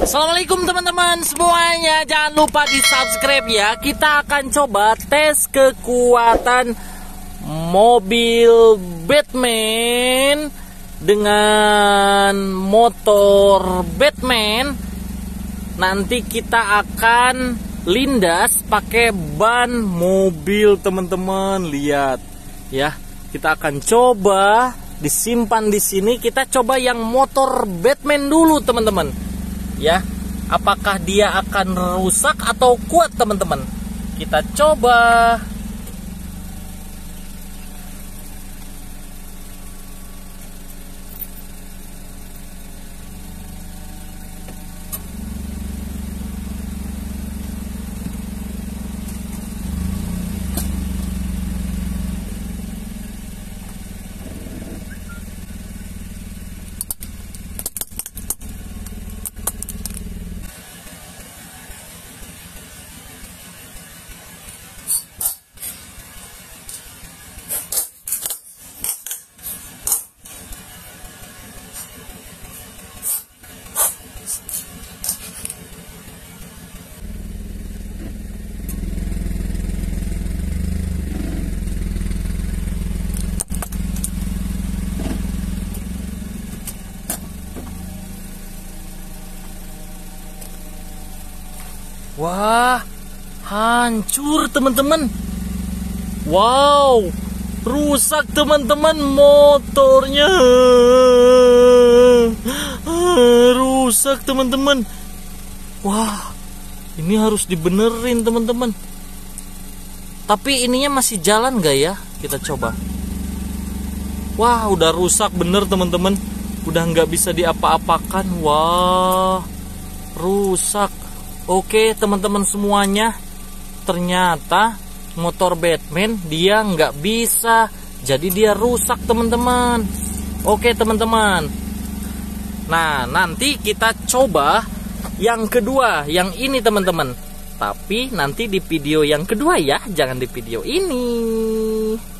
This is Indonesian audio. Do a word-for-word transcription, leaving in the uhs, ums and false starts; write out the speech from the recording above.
Assalamualaikum teman-teman semuanya. Jangan lupa di subscribe ya. Kita akan coba tes kekuatan mobil Batman dengan motor Batman. Nanti kita akan lindas pakai ban mobil teman-teman. Lihat ya. Kita akan coba disimpan di sini. Kita coba yang motor Batman dulu teman-teman. Ya, apakah dia akan rusak atau kuat teman-teman? Kita coba. Wah, hancur teman-teman. Wow, rusak teman-teman motornya. Rusak teman-teman. Wah, ini harus dibenerin teman-teman. Tapi ininya masih jalan gak ya? Kita coba. Wah, udah rusak bener teman-teman. Udah nggak bisa diapa-apakan. Wah, rusak. Oke teman-teman semuanya, ternyata motor Batman dia nggak bisa, jadi dia rusak teman-teman. Oke teman-teman. Nah nanti kita coba yang kedua, yang ini teman-teman. Tapi nanti di video yang kedua ya, jangan di video ini.